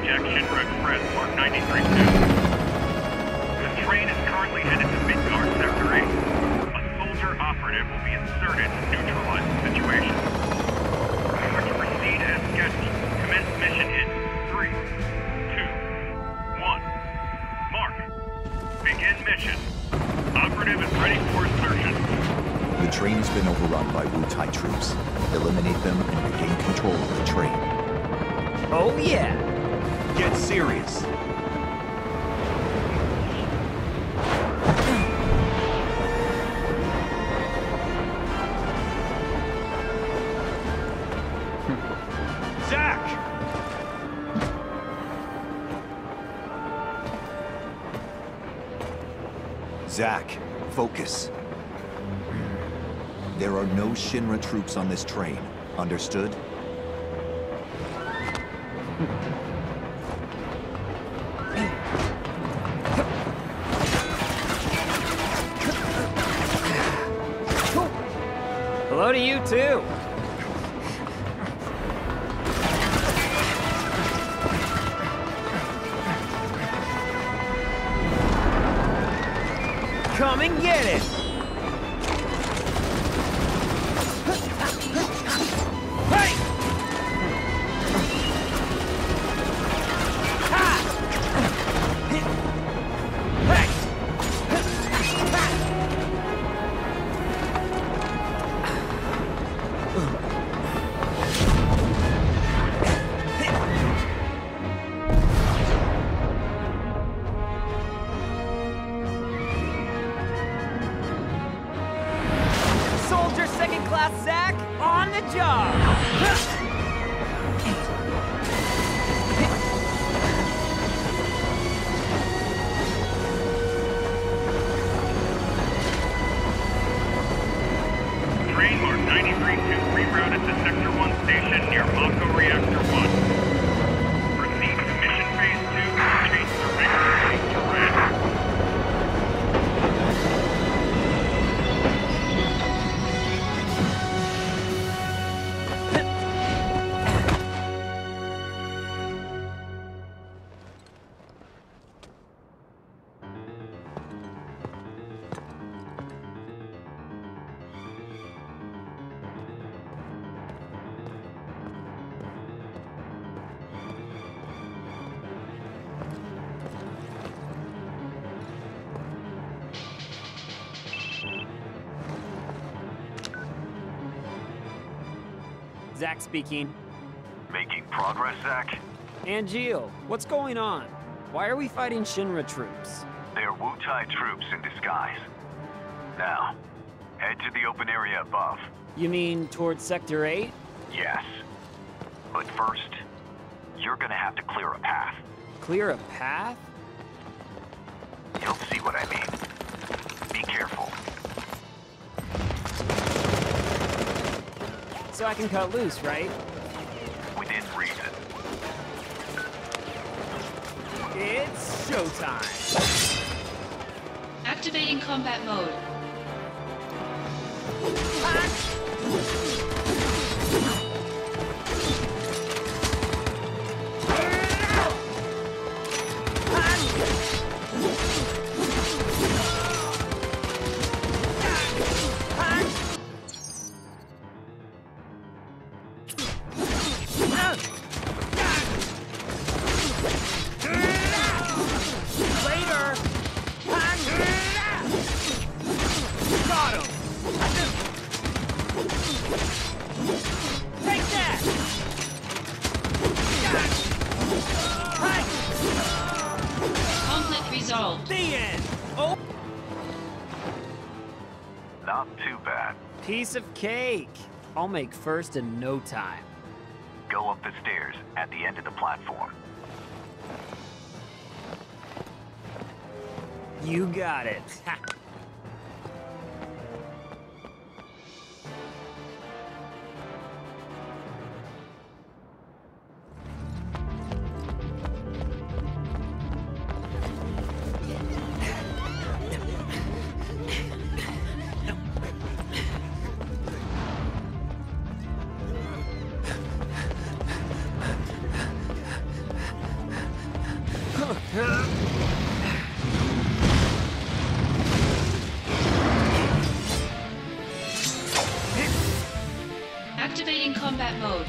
hijack Shinra Express, Mark 93-2. The train is currently headed to Midgar Sector 8. A soldier operative will be inserted to neutralize the situation. You are to proceed as scheduled. Commence mission in 3, 2, 1. Mark. Begin mission. Operative is ready for insertion. The train has been overrun by Wu Tai troops. Eliminate them and regain control of the train. Oh yeah! Get serious. Zack! Zack, focus. There are no Shinra troops on this train. Understood? Hello to you too! Come and get it! Hey! Ha! Hey! Soldier second class Zack, on the job! Train Mark 93-2 rerouted to Sector 1 station near Mako Reactor 1. Proceed to mission phase 2 and change the regular lane to red. Zack speaking. Making progress, Zack? Angeal, what's going on? Why are we fighting Shinra troops? They're Wu Tai troops in disguise. Now, head to the open area above. You mean towards Sector 8? Yes. But first, you're gonna have to clear a path. Clear a path? You'll see what I mean. Be careful. So I can cut loose, right? Within reason. It's showtime! Activating combat mode. Later! Got him! Take that! Conflict resolved. The end! Oh! Not too bad. Piece of cake! I'll make first in no time. Go up the stairs at the end of the platform. You got it. combat mode.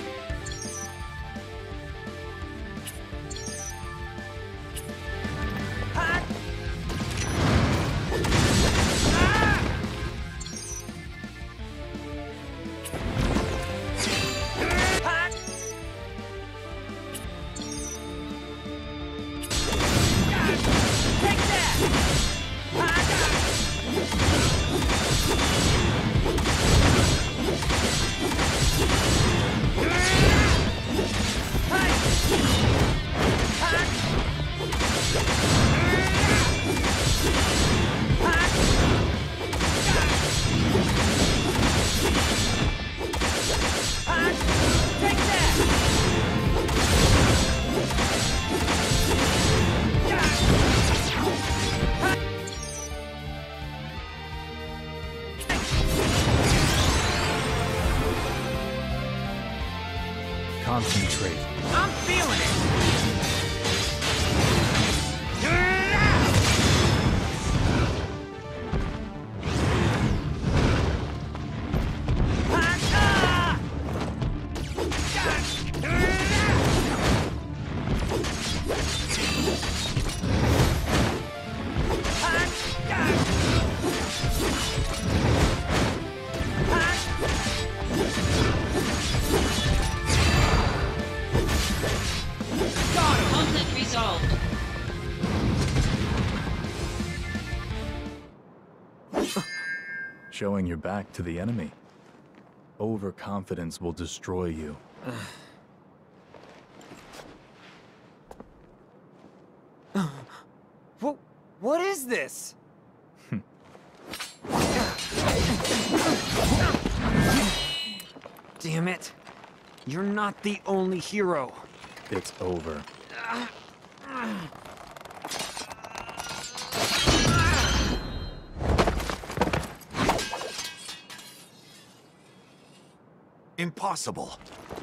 Concentrate. I'm feeling it! Conflict resolved. Showing your back to the enemy. Overconfidence will destroy you. What is this? Damn it. You're not the only hero. It's over. Impossible.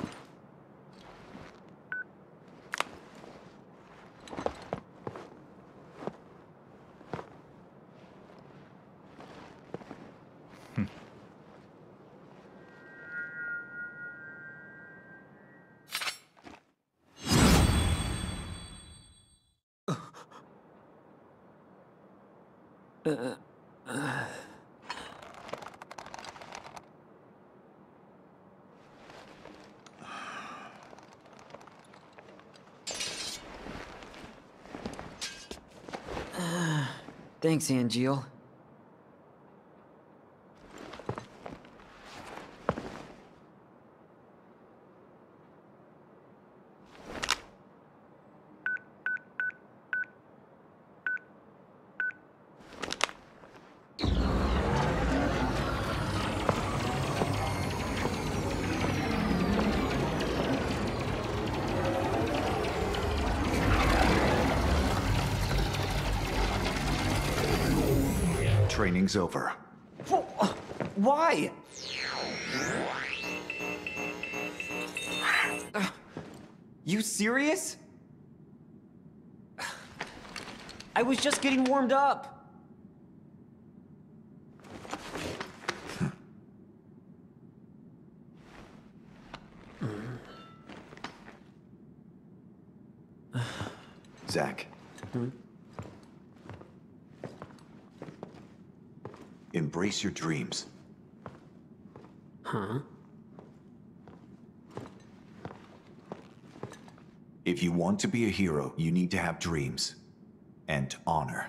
Thanks, Angeal. Training's over. Why? You serious? I was just getting warmed up. Zach. Embrace your dreams. Huh? If you want to be a hero, you need to have dreams. And honor.